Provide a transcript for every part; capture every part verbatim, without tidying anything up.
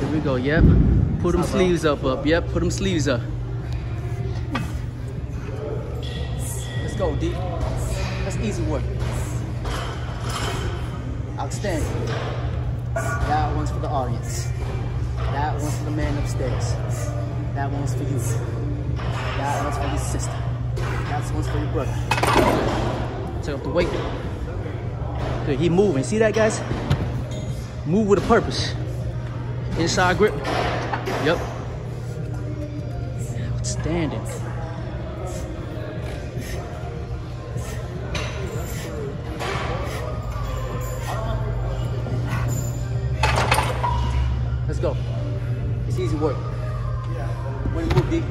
Here we go, yep. Put them sleeves up, up, yep. Put them sleeves up. Let's go, D. That's easy work. Outstanding. That one's for the audience. That one's for the man upstairs. That one's for you. That one's for your sister. That one's for your brother. Take off the weight. Good, he moving. See that, guys? Move with a purpose. Inside grip. Yep. Outstanding. Let's go. It's easy work. When you move deep.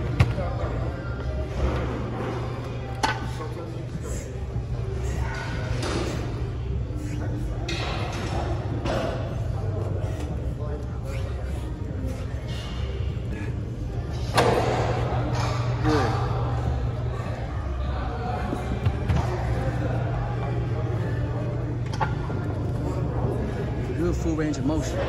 Good. Good full range of motion.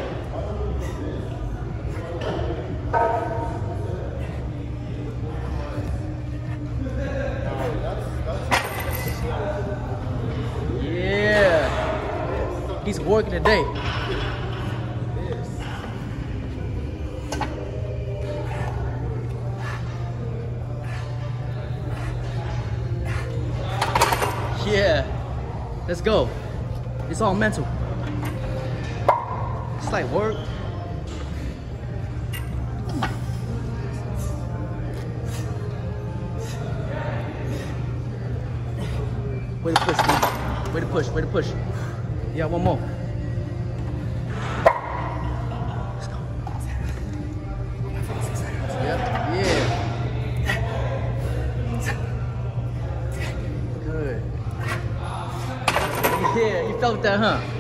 Yeah, he's working today. Yeah, let's go. It's all mental. It's like work. Way to push, dude. Way to push, way to push. Yeah, one more. Let's go. Yep, yeah. Good. Yeah, you felt that, huh?